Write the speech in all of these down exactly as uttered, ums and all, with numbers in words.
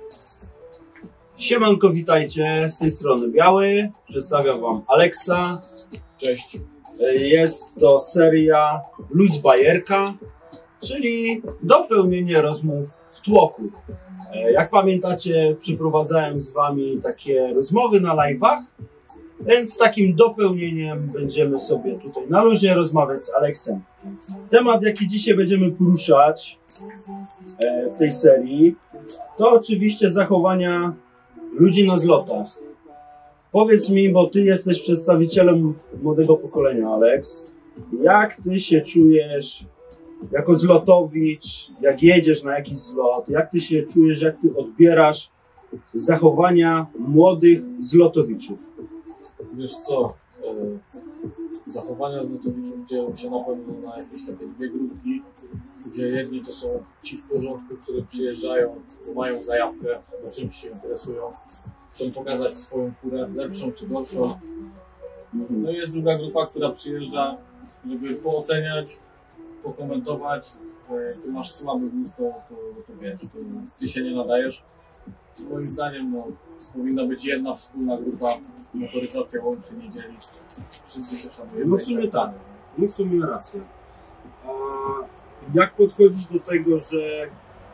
Siemanko, witajcie, z tej strony Biały, przedstawiam wam Aleksa. Cześć. Jest to seria Luz Bajerka, czyli dopełnienie rozmów w tłoku. Jak pamiętacie, przeprowadzałem z wami takie rozmowy na live'ach, więc takim dopełnieniem będziemy sobie tutaj na luzie rozmawiać z Aleksem. Temat, jaki dzisiaj będziemy poruszać w tej serii, to oczywiście zachowania ludzi na zlotach. Powiedz mi, bo ty jesteś przedstawicielem młodego pokolenia, Aleks, jak ty się czujesz jako zlotowicz, jak jedziesz na jakiś zlot, jak ty się czujesz, jak ty odbierasz zachowania młodych zlotowiczów? Wiesz co, e, zachowania zlotowiczów dzieją się na pewno na jakieś takie dwie grupki, gdzie jedni to są ci w porządku, którzy przyjeżdżają, bo mają zajawkę, bo czymś się interesują, chcą pokazać swoją furę, lepszą czy gorszą. No i jest druga grupa, która przyjeżdża, żeby pooceniać, pokomentować. Ty masz słaby gust, to, to, to wiesz, to ty się nie nadajesz. Moim zdaniem no, powinna być jedna wspólna grupa, motoryzacja łączy, nie dzieli. Wszyscy się szanujemy. No w sumie tak, no w sumie rację. A jak podchodzisz do tego, że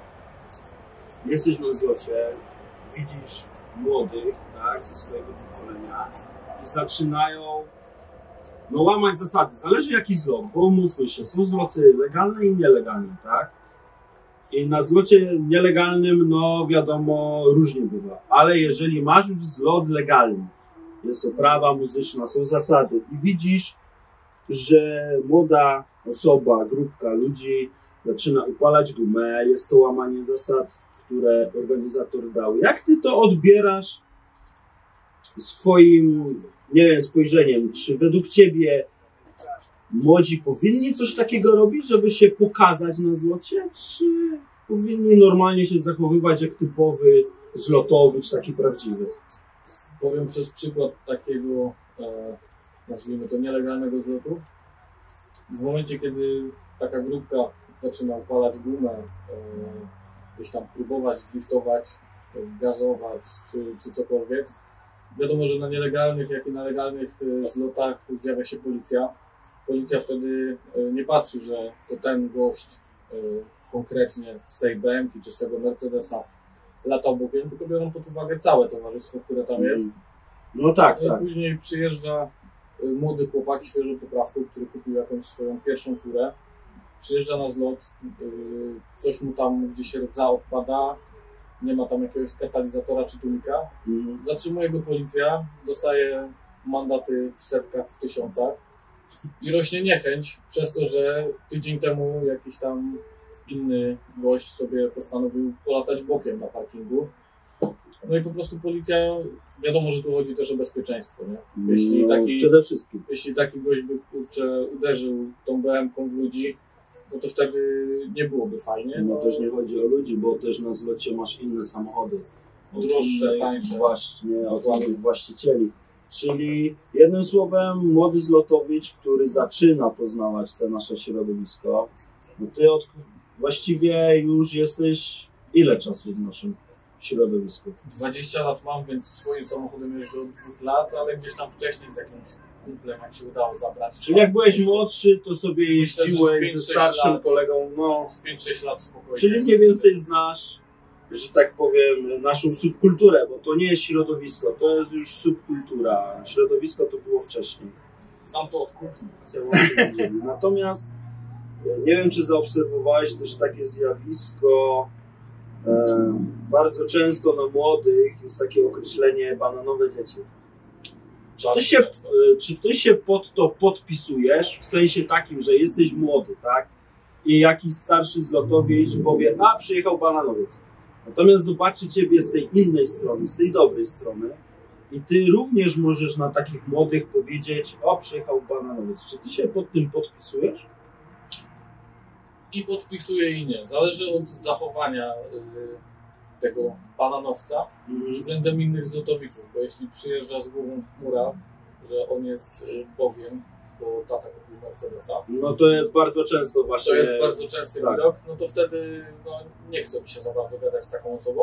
jesteś na zlocie, widzisz młodych, tak, ze swojego pokolenia i zaczynają no, łamać zasady. Zależy jaki zlot, bo umówmy się, są zloty legalne i nielegalne, tak? I na zlocie nielegalnym, no wiadomo, różnie bywa. Ale jeżeli masz już zlot legalny, jest oprawa muzyczna, są zasady i widzisz, że młoda osoba, grupka ludzi zaczyna upalać gumę, jest to łamanie zasad, które organizator dał. Jak ty to odbierasz swoim, nie wiem, spojrzeniem? Czy według ciebie młodzi powinni coś takiego robić, żeby się pokazać na zlocie, czy powinni normalnie się zachowywać jak typowy zlotowicz, taki prawdziwy? Powiem przez przykład takiego, e, nazwijmy to nielegalnego zlotu. W momencie, kiedy taka grupka zaczyna upalać gumę, e, gdzieś tam próbować driftować, gazować czy, czy cokolwiek, wiadomo, że na nielegalnych, jak i na legalnych zlotach zjawia się policja. Policja wtedy nie patrzy, że to ten gość konkretnie z tej B M ki czy z tego Mercedesa latał bokiem, tylko biorą pod uwagę całe towarzystwo, które tam jest. No tak, I tak. później przyjeżdża młody chłopak świeżą poprawką, który kupił jakąś swoją pierwszą furę. Przyjeżdża na zlot, coś mu tam gdzieś rdza odpada, nie ma tam jakiegoś katalizatora czy tulika. Mm. Zatrzymuje go policja, dostaje mandaty w setkach, w tysiącach i rośnie niechęć przez to, że tydzień temu jakiś tam inny gość sobie postanowił polatać bokiem na parkingu. No i po prostu policja, wiadomo, że tu chodzi też o bezpieczeństwo, nie? Jeśli no, taki, przede wszystkim. Jeśli taki gość by kurczę uderzył tą B M ką w ludzi, no to wtedy nie byłoby fajnie. No, no też nie chodzi o ludzi, bo też na zlocie masz inne samochody. Droższe, tańsze. Właśnie, od innych właścicieli. Czyli jednym słowem młody zlotowicz, który zaczyna poznawać te nasze środowisko, no ty od, właściwie już jesteś ile czasu w naszym środowisku? dwadzieścia lat mam, więc swoim samochodem jeżdżę od dwóch lat, ale gdzieś tam wcześniej z jakimś kumplem, jak się udało zabrać. Czyli jak byłeś młodszy, to sobie jeździłeś ze starszym lat, kolegą, no. Z pięć sześć lat spokojnie. Czyli mniej więcej znasz, że tak powiem, naszą subkulturę, bo to nie jest środowisko, to jest już subkultura. Środowisko to było wcześniej. Znam to od kuchni. Natomiast nie wiem, czy zaobserwowałeś też takie zjawisko, e, bardzo często na młodych jest takie określenie bananowe dzieci. Czy ty, się, czy ty się pod to podpisujesz, w sensie takim, że jesteś młody, tak? I jakiś starszy zlotowicz powie, a przyjechał bananowiec. Natomiast zobaczy ciebie z tej innej strony, z tej dobrej strony i ty również możesz na takich młodych powiedzieć, o przyjechał bananowiec. Czy ty się pod tym podpisujesz? I podpisuję i nie. Zależy od zachowania y, tego bananowca mm. względem innych zlotowiczów, bo jeśli przyjeżdża z głową w chmurach, że on jest y, Bogiem, bo tata kupił Mercedesa. No to jest bardzo często właśnie... To jest bardzo częsty tak. widok, no to wtedy no, nie chce mi się za bardzo gadać z taką osobą.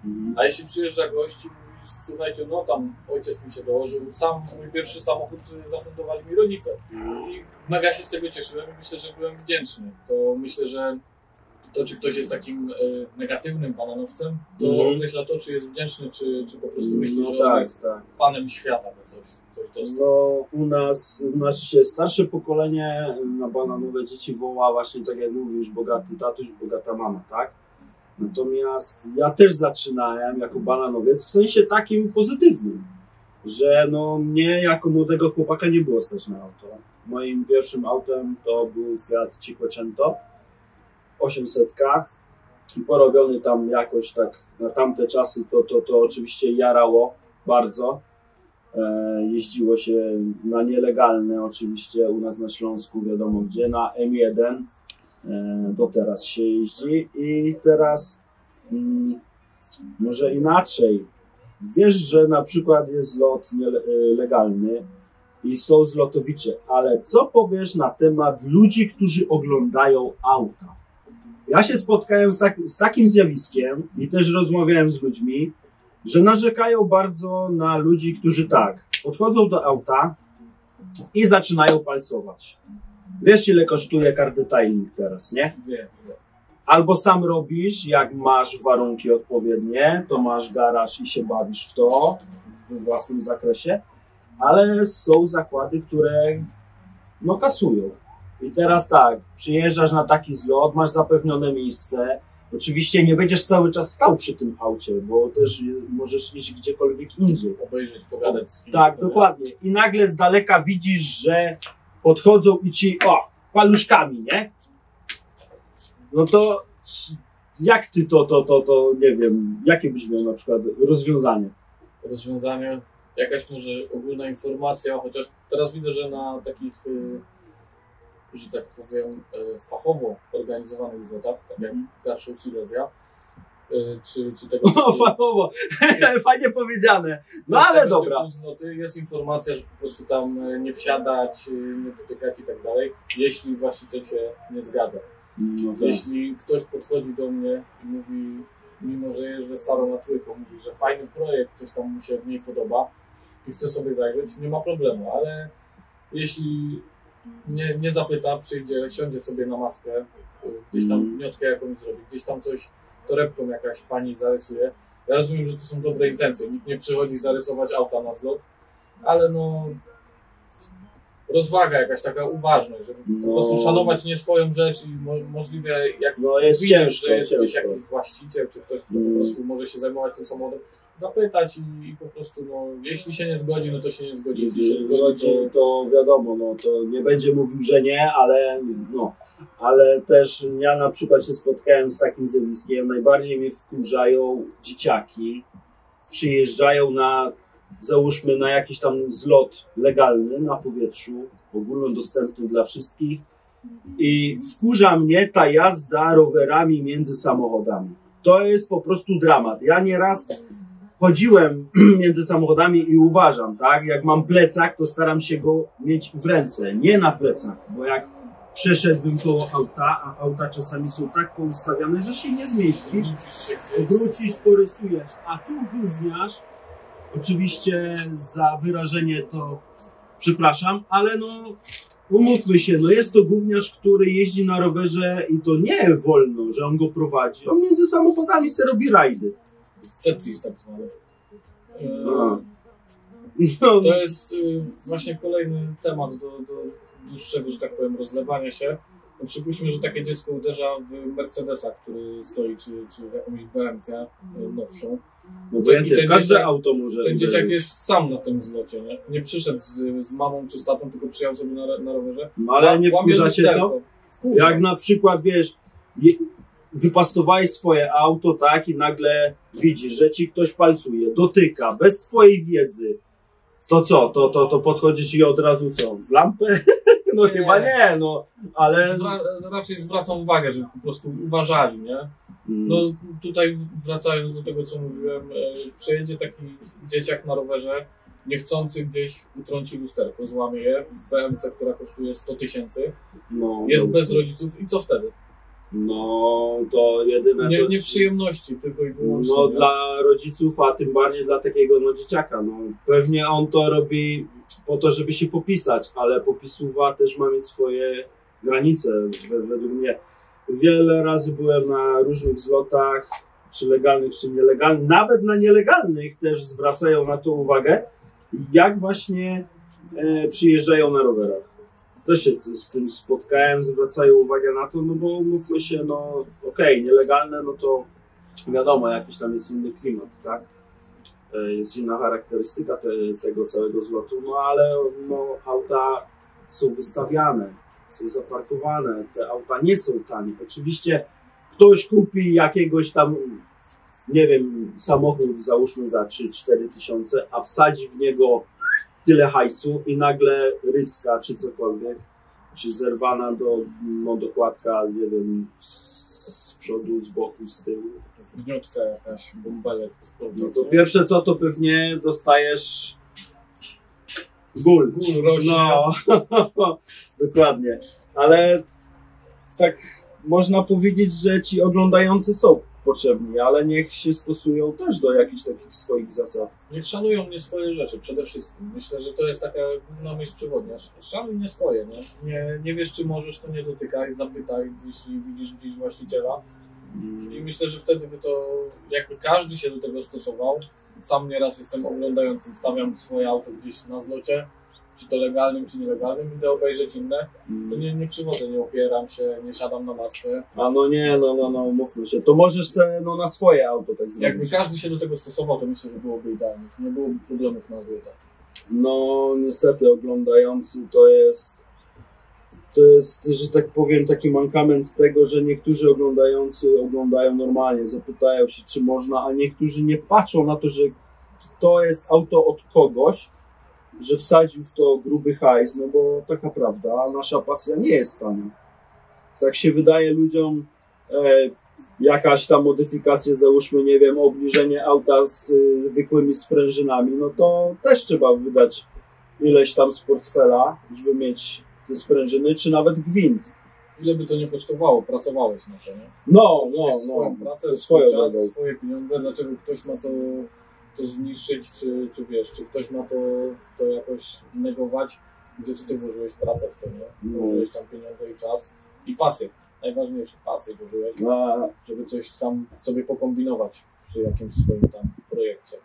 Mhm. A jeśli przyjeżdża gość i mówi, słuchajcie, no tam ojciec mi się dołożył, sam mój pierwszy samochód zafundowali mi rodzice. Mhm. I mega się z tego cieszyłem i myślę, że byłem wdzięczny. To myślę, że to, czy ktoś jest takim e, negatywnym bananowcem, to mhm. określa to, czy jest wdzięczny, czy, czy po prostu myśli, no że tak, on jest tak. panem świata, bo coś, coś dostał. No u nas, znaczy się starsze pokolenie na bananowe dzieci woła właśnie, tak jak mówisz, bogaty tatuś, bogata mama, tak? Natomiast ja też zaczynałem jako bananowiec w sensie takim pozytywnym, że no mnie jako młodego chłopaka nie było stać na auto. Moim pierwszym autem to był Fiat Cinquecento osiemset i porobiony tam jakoś tak na tamte czasy to, to, to oczywiście jarało bardzo. E, jeździło się na nielegalne oczywiście u nas na Śląsku, wiadomo gdzie, na M jeden e, do teraz się jeździ i teraz mm, może inaczej. Wiesz, że na przykład jest lot nielegalny i są zlotowicze, ale co powiesz na temat ludzi, którzy oglądają auta? Ja się spotkałem z, tak, z takim zjawiskiem i też rozmawiałem z ludźmi, że narzekają bardzo na ludzi, którzy tak, podchodzą do auta i zaczynają palcować. Wiesz, ile kosztuje car detailing teraz, nie? Nie. Albo sam robisz, jak masz warunki odpowiednie, to masz garaż i się bawisz w to w własnym zakresie, ale są zakłady, które no kasują. I teraz tak, przyjeżdżasz na taki zlot, masz zapewnione miejsce. Oczywiście nie będziesz cały czas stał przy tym aucie, bo też możesz iść gdziekolwiek indziej. Obejrzeć, pogadać z kimś. Tak, dokładnie. I nagle z daleka widzisz, że podchodzą i ci, o, paluszkami, nie? No to jak ty to, to, to, to, nie wiem, jakie byś miał na przykład rozwiązanie? Rozwiązanie, jakaś może ogólna informacja, chociaż teraz widzę, że na takich... że tak powiem, fachowo organizowanych zlotach, tak jak Garszów Silesia, czy, czy tego typu... O, fachowo! Fajnie powiedziane. No tak, ale dobra. Zloty, jest informacja, że po prostu tam nie wsiadać, nie dotykać i tak dalej, jeśli właściciel się nie zgadza. No tak. Jeśli ktoś podchodzi do mnie i mówi, mimo że jest ze starą natłyką, mówi, że fajny projekt, coś tam mu się w niej podoba i chce sobie zajrzeć, nie ma problemu, ale jeśli Nie, nie zapyta, przyjdzie, siądzie sobie na maskę, gdzieś tam miotkę jakąś zrobi, gdzieś tam coś torebką jakaś pani zarysuje. Ja rozumiem, że to są dobre intencje, nikt nie przychodzi zarysować auta na zlot, ale no rozwaga jakaś taka uważność, żeby no, po prostu szanować nie swoją rzecz i mo możliwie jak no jest widzisz, ciężko, że jest ciężko. gdzieś jakiś właściciel, czy ktoś, kto mm. po prostu może się zajmować tym samochodem, zapytać i, i po prostu, no, jeśli się nie zgodzi, no to się nie zgodzi. Jeśli się zgodzi, to... to wiadomo, no, to nie będzie mówił, że nie, ale no, ale też ja na przykład się spotkałem z takim zjawiskiem, najbardziej mnie wkurzają dzieciaki, przyjeżdżają na, załóżmy, na jakiś tam zlot legalny na powietrzu, ogólnodostępny dla wszystkich i wkurza mnie ta jazda rowerami między samochodami. To jest po prostu dramat. Ja nieraz chodziłem między samochodami i uważam, tak, jak mam plecak, to staram się go mieć w ręce, nie na plecach, bo jak przeszedłbym koło auta, a auta czasami są tak poustawiane, że się nie zmieścisz, obrócisz, porysujesz, a tu gówniarz, oczywiście za wyrażenie to przepraszam, ale no umówmy się, no jest to gówniarz, który jeździ na rowerze i to nie wolno, że on go prowadzi, on między samochodami se robi rajdy. Tetris tak zwany. No. No. To jest y, właśnie kolejny temat do, do dłuższego, że tak powiem, rozlewania się. No, przypuśćmy, że takie dziecko uderza w Mercedesa, który stoi, czy, czy w jakąś B M K nowszą. No bo ten, ten każde dzieciak, auto może Ten dzieciak jest sam na tym zlocie, nie? Nie przyszedł z, z mamą czy z tatą, tylko przyjechał sobie na, na rowerze. No ale nie wkurza się to? Wkurza. Jak na przykład, wiesz, je, wypastowałeś swoje auto, tak, i nagle widzisz, że ci ktoś palcuje, dotyka, bez twojej wiedzy. To co? To, to, to podchodzisz i od razu co? W lampę? No nie. Chyba nie, no, ale... Zwra raczej zwracam uwagę, żeby po prostu uważali, nie? Hmm. No tutaj wracając do tego, co mówiłem, e, przejedzie taki dzieciak na rowerze, niechcący gdzieś utrąci lusterko, złamie je w B M C, która kosztuje sto tysięcy, no, jest bez rodziców i co wtedy? No to jedyne... Nie, to, nie przyjemności, tylko i wyłącznie. No nie? dla rodziców, a tym bardziej dla takiego no, dzieciaka. No, pewnie on to robi po to, żeby się popisać, ale popisówa też ma mieć swoje granice, według mnie. Wiele razy byłem na różnych zlotach, czy legalnych, czy nielegalnych. Nawet na nielegalnych też zwracają na to uwagę, jak właśnie e, przyjeżdżają na rowerach. Też się z tym spotkałem, zwracają uwagę na to, no bo mówmy się, no okej, okay, nielegalne, no to wiadomo, jakiś tam jest inny klimat, tak? Jest inna charakterystyka te, tego całego zlotu, no ale no, auta są wystawiane, są zaparkowane, te auta nie są tanie. Oczywiście ktoś kupi jakiegoś tam, nie wiem, samochód załóżmy za trzy cztery tysiące, a wsadzi w niego tyle hajsu i nagle ryska czy cokolwiek, czy zerwana do no, dokładka, nie wiem, z, z przodu, z boku, z tyłu. Gniotka jakaś, bąbelek. No to pierwsze co, to pewnie dostajesz ból. Ból rośnie. No, dokładnie. Ale tak można powiedzieć, że ci oglądający są potrzebni, ale niech się stosują też do jakichś takich swoich zasad. Niech szanują mnie swoje rzeczy przede wszystkim. Myślę, że to jest taka główna myśl przewodnia. Szanuj mnie swoje. Nie? Nie, nie wiesz, czy możesz, to nie dotykaj, zapytaj, jeśli widzisz gdzieś właściciela. I myślę, że wtedy by to, jakby każdy się do tego stosował. Sam nieraz jestem oglądającym, stawiam swoje auto gdzieś na zlocie, czy to legalnym, czy nielegalnym, idę obejrzeć inne, to nie, nie przywodzę, nie opieram się, nie siadam na maskę. A no nie, no, no, no, mówmy się, to możesz sobie no, na swoje auto tak zrobić. Jakby każdy się do tego stosował, to myślę, że byłoby idealnie, nie byłoby problemów na złotach. No niestety oglądający to jest, to jest, że tak powiem, taki mankament tego, że niektórzy oglądający oglądają normalnie, zapytają się, czy można, a niektórzy nie patrzą na to, że to jest auto od kogoś, że wsadził w to gruby hajs, no bo taka prawda, a nasza pasja nie jest tania. Tak się wydaje ludziom, e, jakaś tam modyfikacja, załóżmy, nie wiem, obniżenie auta z y, zwykłymi sprężynami, no to też trzeba wydać ileś tam z portfela, żeby mieć te sprężyny, czy nawet gwint. Ile by to nie kosztowało, pracowałeś na to, nie? No, no, no. Swoją pracę, to swój swoją czas, drogą. swoje pieniądze, dlaczego ktoś ma to, to zniszczyć, czy, czy wiesz, czy ktoś ma to, to jakoś negować, gdzie ty włożyłeś pracę w to, nie? No. Włożyłeś tam pieniądze i czas i pasję. Najważniejsze, pasję włożyłeś, A, żeby coś tam sobie pokombinować przy jakimś swoim tam projekcie.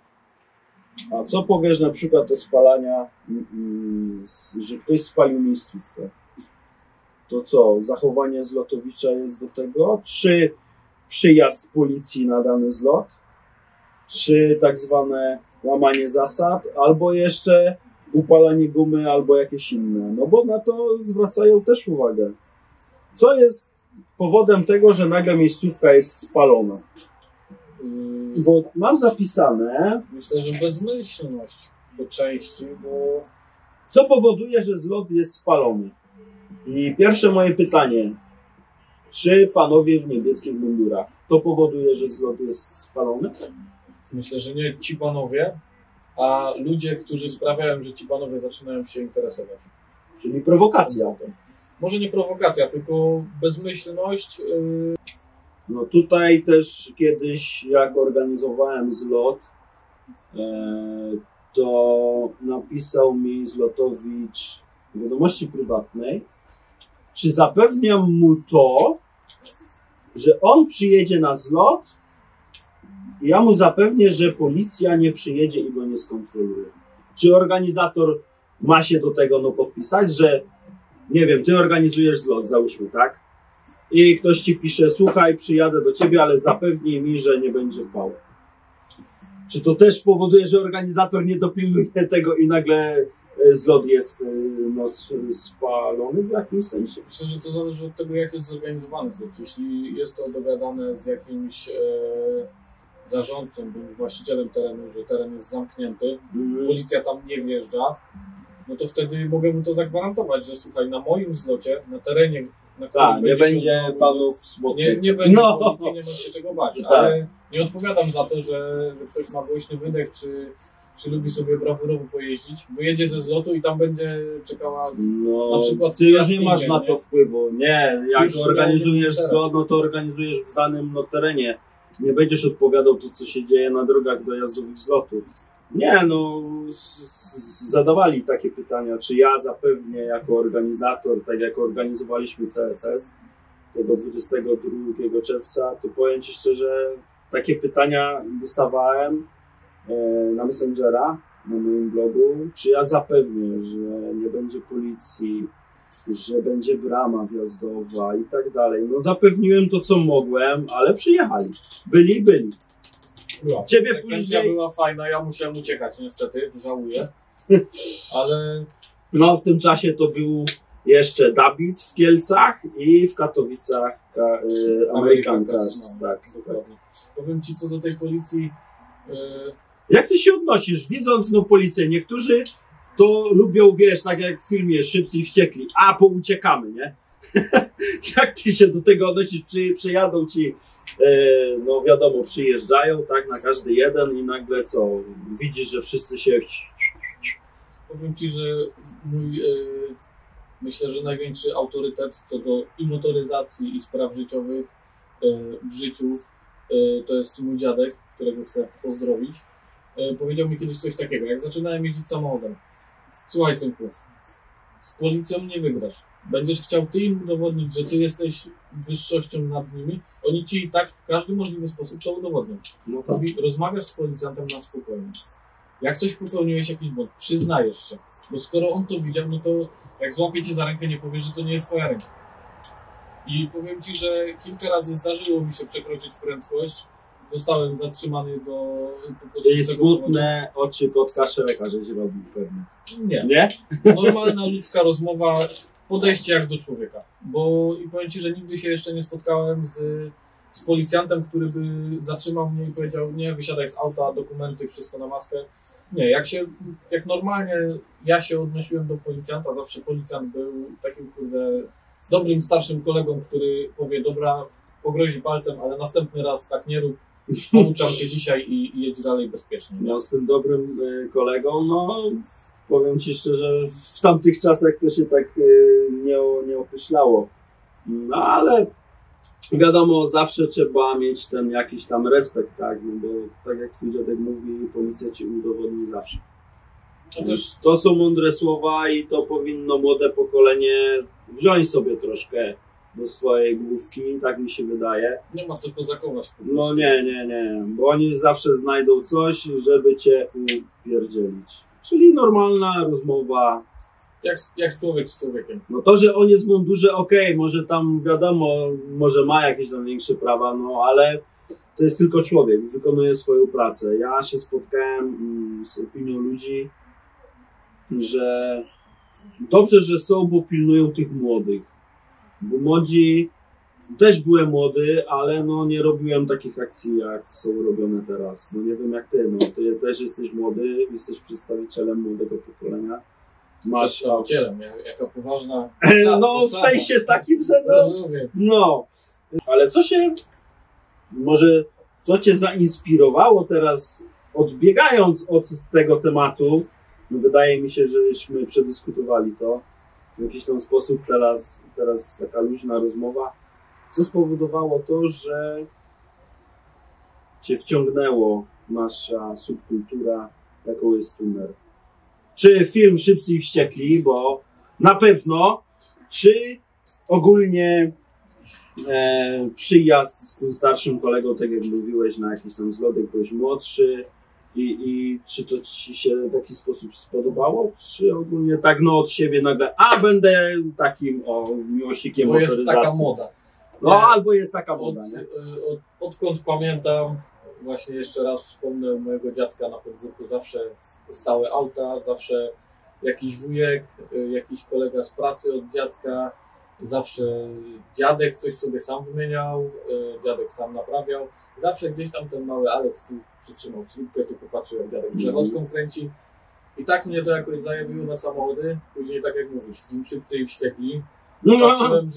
a co powiesz na przykład o spalania, mm, że ktoś spalił miejscówkę? To co, zachowanie zlotowicza jest do tego? Czy przyjazd policji na dany zlot? Czy tak zwane łamanie zasad? Albo jeszcze upalanie gumy, albo jakieś inne? No bo na to zwracają też uwagę. Co jest powodem tego, że nagle miejscówka jest spalona? Yy, Bo mam zapisane, myślę, że bezmyślność po części, bo co powoduje, że zlot jest spalony. I pierwsze moje pytanie, czy panowie w niebieskich mundurach to powoduje, że zlot jest spalony? myślę, że nie ci panowie, a ludzie, którzy sprawiają, że ci panowie zaczynają się interesować. Czyli prowokacja. Może nie prowokacja, tylko bezmyślność. Yy, No tutaj też kiedyś, jak organizowałem zlot, e, to napisał mi zlotowicz w wiadomości prywatnej, czy zapewniam mu to, że on przyjedzie na zlot i ja mu zapewnię, że policja nie przyjedzie i go nie skontroluje. Czy organizator ma się do tego no, podpisać, że nie wiem, ty organizujesz zlot, załóżmy, tak? I ktoś ci pisze, słuchaj, przyjadę do ciebie, ale zapewnij mi, że nie będzie pał. Czy to też powoduje, że organizator nie dopilnuje tego i nagle zlot jest no, spalony w jakimś sensie? myślę, że to zależy od tego, jak jest zorganizowany zlot. Jeśli jest to dogadane z jakimś e, zarządcą bądź właścicielem terenu, że teren jest zamknięty, Mm. policja tam nie wjeżdża, no to wtedy mogę mu to zagwarantować, że słuchaj, na moim zlocie, na terenie, na którym Tak, nie będzie się panów smutnych. Nie, nie będzie No. policji, nie ma się czego bać, Tak. ale nie odpowiadam za to, że, że ktoś ma głośny wydech, czy, czy lubi sobie brawurowo pojeździć, wyjedzie ze zlotu i tam będzie czekała No, na przykład ty już nie Fiastinie, masz na nie? to wpływu. Nie, jak Już organizujesz teraz. zlot, no to organizujesz w danym no, terenie. Nie będziesz odpowiadał to, co się dzieje na drogach dojazdowych z lotu. Nie, no, z, z, zadawali takie pytania, czy ja zapewnię jako organizator, tak jak organizowaliśmy C S S tego dwudziestego drugiego czerwca, to powiem Ci szczerze, takie pytania dostawałem e, na Messengera, na moim blogu, czy ja zapewnię, że nie będzie policji, że będzie brama wjazdowa i tak dalej. No zapewniłem to, co mogłem, ale przyjechali. Byli, byli. Była. Ciebie Sekwencja później... była fajna, ja musiałem uciekać niestety, żałuję, ale No w tym czasie to był jeszcze Dawid w Kielcach i w Katowicach ka, y, American Cars. no, Tak, tak. dokładnie. Powiem Ci co do tej policji, yy, Jak ty się odnosisz, widząc no policję? Niektórzy to lubią, wiesz, tak jak w filmie Szybcy i Wściekli, a pouciekamy, nie? Jak ty się do tego odnosisz? Przy, przyjadą ci, e, no wiadomo, przyjeżdżają, tak, na każdy jeden i nagle co? Widzisz, że wszyscy się... powiem Ci, że mój, yy, myślę, że największy autorytet co do i motoryzacji i spraw życiowych yy, w życiu yy, to jest mój dziadek, którego chcę pozdrowić. Yy, powiedział mi kiedyś coś takiego, jak zaczynałem jeździć samochodem. Słuchaj synku, z policją nie wygrasz. Będziesz chciał ty im udowodnić, że ty jesteś wyższością nad nimi, oni ci i tak w każdy możliwy sposób to udowodnią. No tak. Mówi, rozmawiasz z policjantem na spokojnie. Jak coś popełniłeś jakiś błąd, przyznajesz się. Bo skoro on to widział, no to jak złapie cię za rękę, nie powiesz, że to nie jest twoja ręka. I powiem Ci, że kilka razy zdarzyło mi się przekroczyć prędkość. Zostałem zatrzymany do... po prostu Czyli z tego smutne oczy kotka Szereka, żeś robił pewnie. powodu. Nie. Nie? Normalna ludzka rozmowa, podejście jak do człowieka. Bo i powiem Ci, że nigdy się jeszcze nie spotkałem z, z policjantem, który by zatrzymał mnie i powiedział: nie, wysiadaj z auta, dokumenty, wszystko na maskę. Nie, jak się, jak normalnie ja się odnosiłem do policjanta, zawsze policjant był takim, kurde, dobrym, starszym kolegą, który powie: dobra, pogrozi palcem, ale następny raz tak nie rób, pouczam Cię dzisiaj i, i jedź dalej bezpiecznie. No z tym dobrym y, kolegą, no powiem Ci szczerze, w tamtych czasach to się tak y, nie, nie określało. No ale wiadomo, zawsze trzeba mieć ten jakiś tam respekt, tak? No bo tak jak twój dziadek mówi, policja ci udowodni zawsze. To też To są mądre słowa i to powinno młode pokolenie wziąć sobie troszkę do swojej główki, tak mi się wydaje. nie ma co kozakować. Po No prostu. nie, nie, nie, bo oni zawsze znajdą coś, żeby cię upierdzielić. Czyli normalna rozmowa. Jak, jak człowiek z człowiekiem. No to, że on jest w mundurze, okej, może tam wiadomo, może ma jakieś tam większe prawa, no ale to jest tylko człowiek, wykonuje swoją pracę. Ja się spotkałem mm, z opinią ludzi, że dobrze, że są, bo pilnują tych młodych. Bo młodzi, też byłem młody, ale no nie robiłem takich akcji, jak są robione teraz. No nie wiem jak ty, no ty też jesteś młody, jesteś przedstawicielem młodego pokolenia. Masz Przedstawicielem, jak- jaka poważna no w posada. sensie takim, że no, Rozumiem. no. Ale co się, może co cię zainspirowało teraz, odbiegając od tego tematu, no wydaje mi się, żeśmy przedyskutowali to w jakiś tam sposób, teraz, teraz taka luźna rozmowa. Co spowodowało to, że cię wciągnęło nasza subkultura, jaką jest tuner? Czy film Szybcy i Wściekli, bo na pewno, czy ogólnie e, przyjazd z tym starszym kolegą, tak jak mówiłeś, na jakiś tam zlot, jakoś młodszy i, i czy to ci się w jakiś sposób spodobało, czy ogólnie tak no od siebie nagle, a będę takim o miłośnikiem Bo jest motoryzacji. taka moda. No Nie. albo jest taka Od, moda, nie? y, od, odkąd pamiętam, właśnie jeszcze raz wspomnę mojego dziadka na podwórku, zawsze stałe auta, zawsze jakiś wujek, y, jakiś kolega z pracy od dziadka, zawsze dziadek coś sobie sam wymieniał, y, dziadek sam naprawiał, zawsze gdzieś tam ten mały Aleks tu przytrzymał śrubkę, tu popatrzył jak dziadek przechodką kręci. I tak mnie to jakoś zajawiło na samochody, później tak jak mówisz, film Szybcy i Wściekli. No, Patrzyłem, że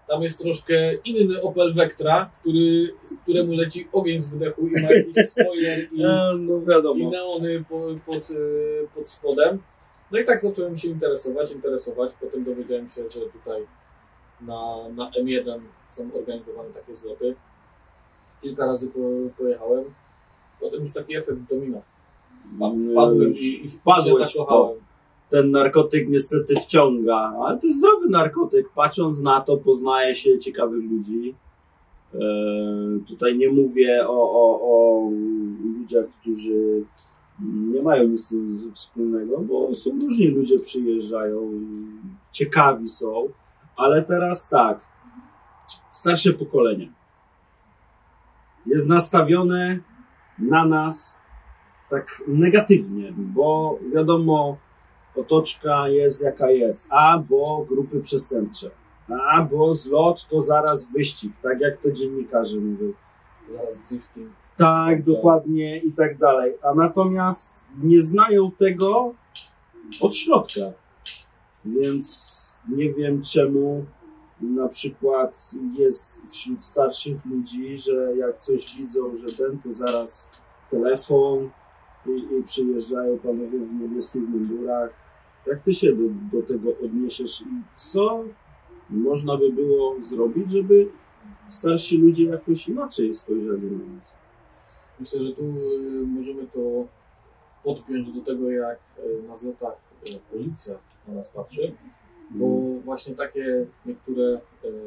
tam jest troszkę inny Opel Vectra, który, któremu leci ogień z wydechu i ma jakiś spoiler i, no wiadomo. i neony po, pod, pod spodem. No i tak zacząłem się interesować, interesować. Potem dowiedziałem się, że tutaj na, na M jeden są organizowane takie zloty. Kilka razy po, pojechałem. Potem już taki efekt domina. Wpadłem i, i Wpadłeś się zakochałem. Ten narkotyk niestety wciąga, ale to jest zdrowy narkotyk. Patrząc na to, poznaje się ciekawych ludzi. Eee, tutaj nie mówię o, o, o ludziach, którzy nie mają nic z tym wspólnego, bo są różni ludzie, przyjeżdżają, ciekawi są, ale teraz tak, starsze pokolenie jest nastawione na nas tak negatywnie, bo wiadomo, otoczka jest jaka jest, a bo grupy przestępcze, a bo zlot to zaraz wyścig, tak jak to dziennikarze mówią. Zaraz drifting. Tak, dokładnie i tak dalej. A natomiast nie znają tego od środka. Więc nie wiem czemu na przykład jest wśród starszych ludzi, że jak coś widzą, że ten, to zaraz telefon i, i przyjeżdżają panowie w niebieskich mundurach. Jak ty się do, do tego odniesiesz i co można by było zrobić, żeby starsi ludzie jakoś inaczej spojrzeli na nas? Myślę, że tu y, możemy to podpiąć do tego, jak y, na zlotach y, policja na nas patrzy, bo mm. właśnie takie niektóre y,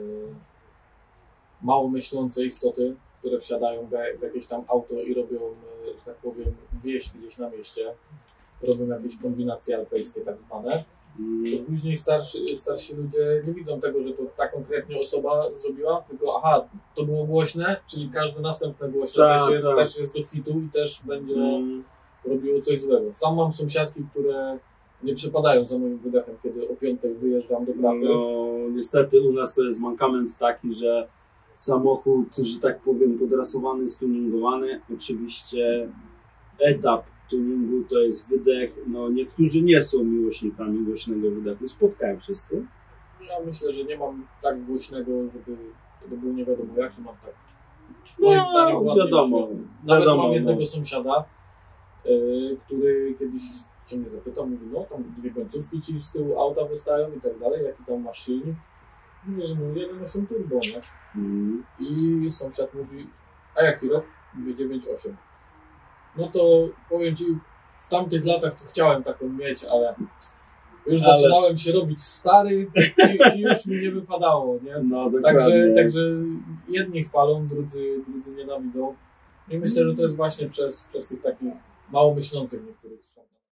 mało myślące istoty, które wsiadają w, w jakieś tam auto i robią, y, że tak powiem, wieś gdzieś na mieście, robią jakieś kombinacje alpejskie tak zwane, to później starsi, starsi ludzie nie widzą tego, że to ta konkretnie osoba zrobiła, tylko aha, to było głośne, czyli każde następne głośne tak, też, jest, tak. też jest do hitu i też będzie mm. robiło coś złego. Sam mam sąsiadki, które nie przepadają za moim wydechem, kiedy o piątej wyjeżdżam do pracy. No niestety u nas to jest mankament taki, że samochód, że tak powiem, podrasowany, stuningowany, oczywiście etap tuningu to jest wydech, no niektórzy nie są miłośnikami głośnego wydechu, spotkałem się z tym. Ja myślę, że nie mam tak głośnego, żeby, żeby był nie wiadomo jaki, mam tak no, moim zdaniem ładny wiadomo, dźwięk. Nawet wiadomo, mam jednego no. sąsiada, yy, który kiedyś się mnie zapytał, mówi, no tam dwie końcówki ci z tyłu auta wystają i tak dalej, jaki tam masz silnik? Mówię, że mówię, jeden osiem turbo, nie? Mm. I sąsiad mówi, a jaki rok? Mówię, dziewięć osiem. No to powiem ci, w tamtych latach to chciałem taką mieć, ale już ale... zaczynałem się robić stary i, i już mi nie wypadało, nie? No, także, także jedni chwalą, drudzy, drudzy nienawidzą. I myślę, że to jest właśnie przez, przez tych takich mało myślących niektórych.